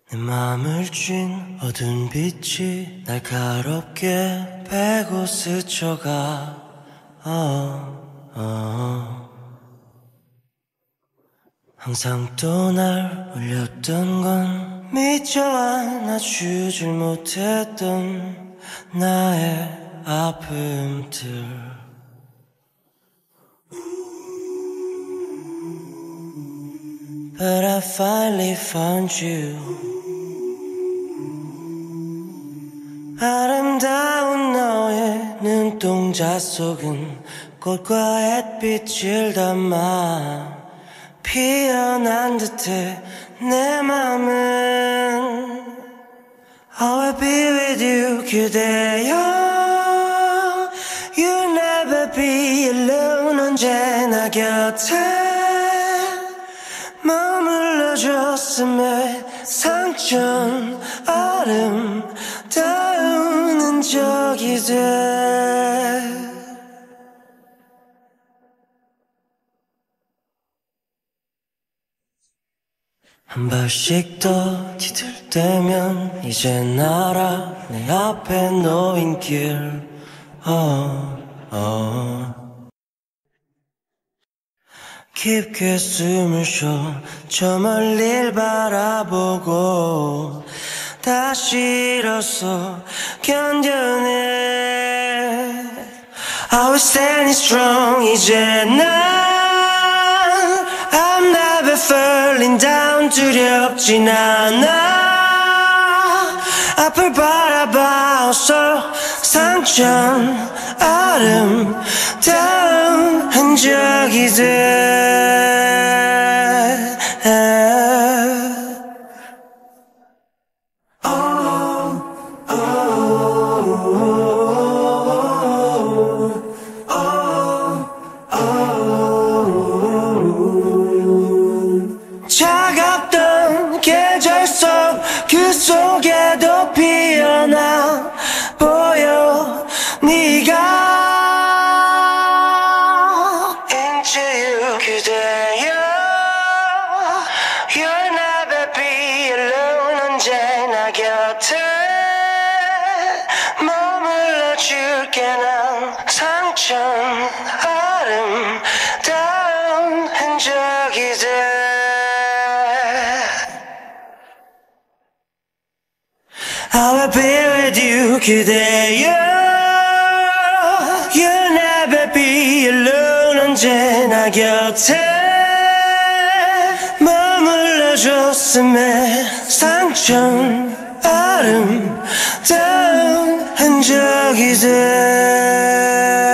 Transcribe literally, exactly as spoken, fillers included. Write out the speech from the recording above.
내 맘을 쥔 어두운 빛이 날카롭게 베고 스쳐가 oh, oh. 항상 또 날 울렸던 건 미쳐 안아주질 못했던 나의 아픔들. But I finally found you. 아름다운 너의 눈동자 속은 꽃과 햇빛을 담아 피어난 듯해 내 맘은 I will be with you 그대여. You'll never be alone 언제나 곁에 머물러줬음에 상처는 아름다운 흔적이 돼. 한 발씩 더 뒤틀대면 이젠 알아 내 앞에 놓인 길 oh, oh. 깊게 숨을 쉬어 저 멀리를 바라보고 다시 일어서 견뎌내. I was standing strong 이제 난 I'm never falling down 두렵진 않아. 앞을 바라봐서 상처는 아름다운 흔적이 돼. oh, oh, oh, oh. 차갑던 계절 속 그 속에도 피어나 보여 네가 Into you 그대여. You'll never be alone 언제나 곁에 머물러줄게 난 상처는 아름다운 흔적이 돼. I will be with you 그대여. You'll never be alone 언제나 곁에 머물러줬음에 상처는 아름다운 흔적이 돼.